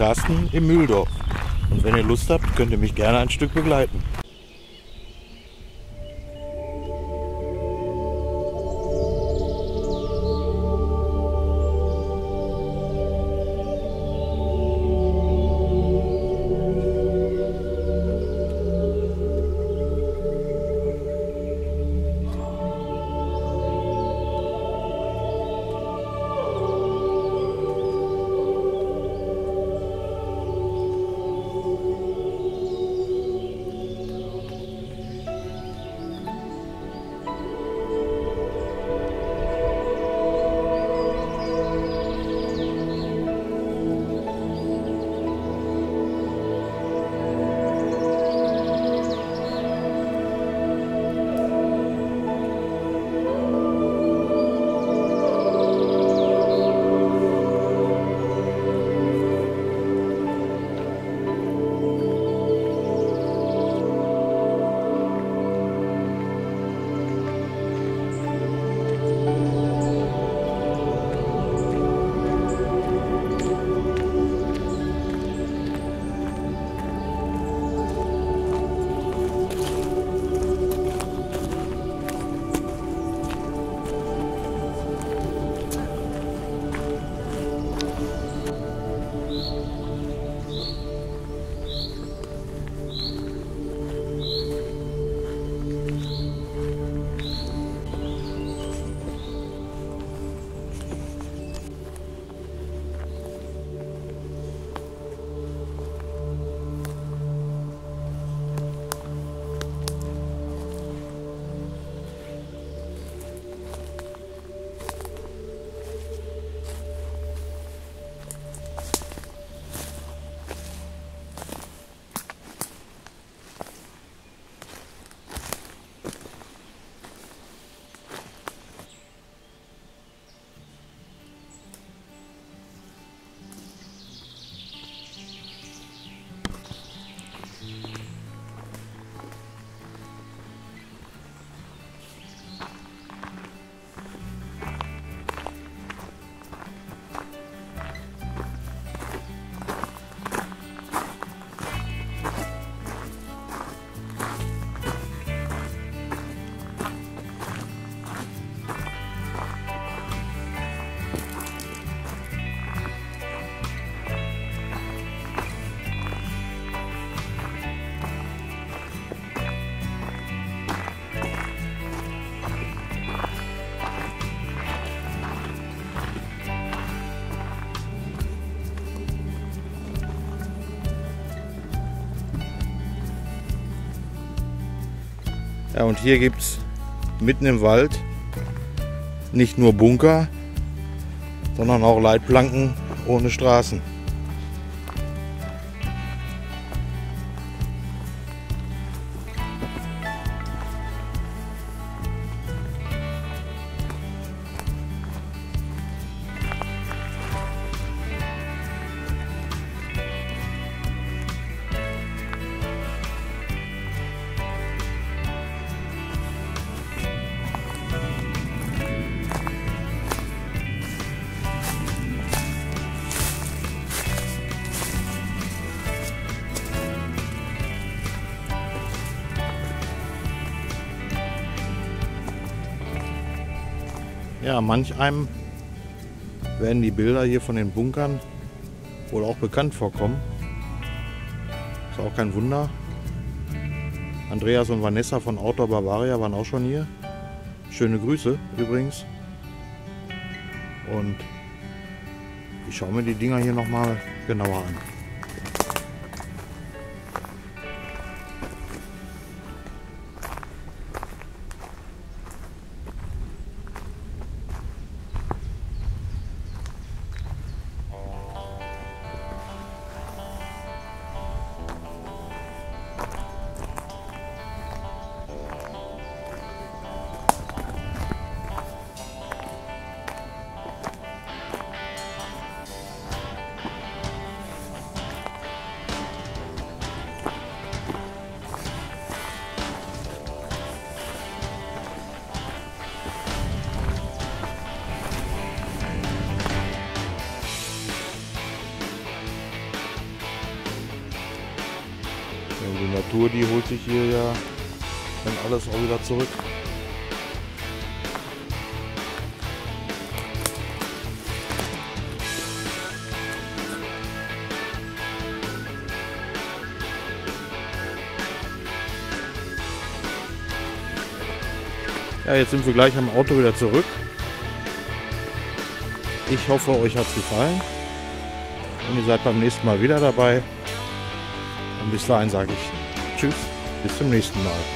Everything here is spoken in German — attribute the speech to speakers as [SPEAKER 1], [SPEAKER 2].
[SPEAKER 1] Carsten im Mühldorf. Und wenn ihr Lust habt, könnt ihr mich gerne ein Stück begleiten. Ja, und hier gibt es mitten im Wald nicht nur Bunker, sondern auch Leitplanken ohne Straßen. Ja, manch einem werden die Bilder hier von den Bunkern wohl auch bekannt vorkommen. Ist auch kein Wunder. Andreas und Vanessa von Outdoor Bavaria waren auch schon hier. Schöne Grüße übrigens. Und ich schaue mir die Dinger hier nochmal genauer an. Natur, die holt sich hier ja dann alles auch wieder zurück. Ja, jetzt sind wir gleich am Auto wieder zurück. Ich hoffe, euch hat es gefallen. Und ihr seid beim nächsten Mal wieder dabei. Und bis dahin sage ich Tschüss, bis zum nächsten Mal.